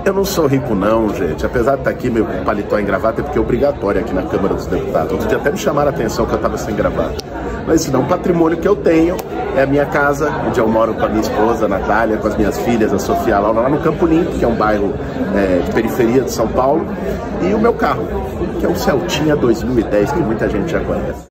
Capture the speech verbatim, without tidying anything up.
Eu não sou rico não, gente. Apesar de estar aqui meio com paletó em gravata, é porque é obrigatório aqui na Câmara dos Deputados. Outro dia até me chamaram a atenção que eu estava sem gravata. Mas isso não, o patrimônio que eu tenho é a minha casa, onde eu moro com a minha esposa, a Natália, com as minhas filhas, a Sofia e a Laura, lá no Campo Limpo, que é um bairro é, de periferia de São Paulo, e o meu carro, que é um Celtinha dois mil e dez, que muita gente já conhece.